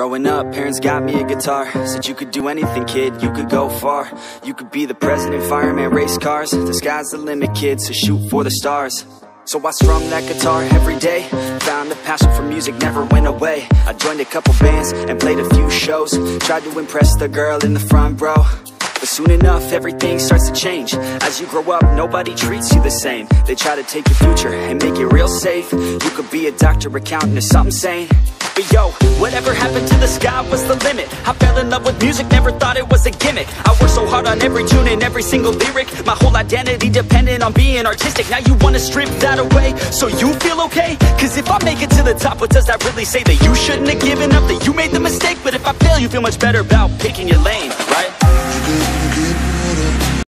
Growing up, parents got me a guitar. Said you could do anything, kid, you could go far. You could be the president, fireman, race cars. The sky's the limit, kid, so shoot for the stars. So I strummed that guitar every day. Found the passion for music never went away. I joined a couple bands and played a few shows. Tried to impress the girl in the front row. But soon enough, everything starts to change. As you grow up, nobody treats you the same. They try to take your future and make it real safe. You could be a doctor, accountant, or something sane. But yo, whatever happened to the sky was the limit. I fell in love with music, never thought it was a gimmick. I worked so hard on every tune and every single lyric. My whole identity depended on being artistic. Now you wanna strip that away, so you feel okay? Cause if I make it to the top, what does that really say? That you shouldn't have given up, that you made the mistake? But if I fail, you feel much better about picking your lane, right?